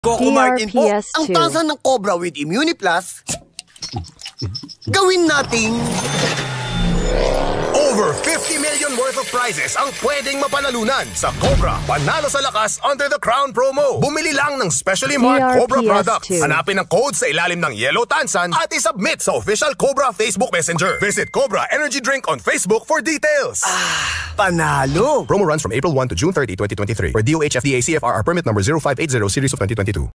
Coco Martin po, DRPS ang tasa ng Cobra with Immuni Plus, gawin nating over 50 million worth of prizes ang pwedeng mapanalunan sa Cobra Panalo sa Lakas under the Crown promo. Bumili lang ng specially marked Cobra products. Hanapin ang code sa ilalim ng yellow tansan at isubmit sa official Cobra Facebook Messenger. Visit Cobra Energy Drink on Facebook for details. panalo. Promo runs from April 1 to June 30, 2023 for DOH FDA CFR permit number 0580 series of 2022.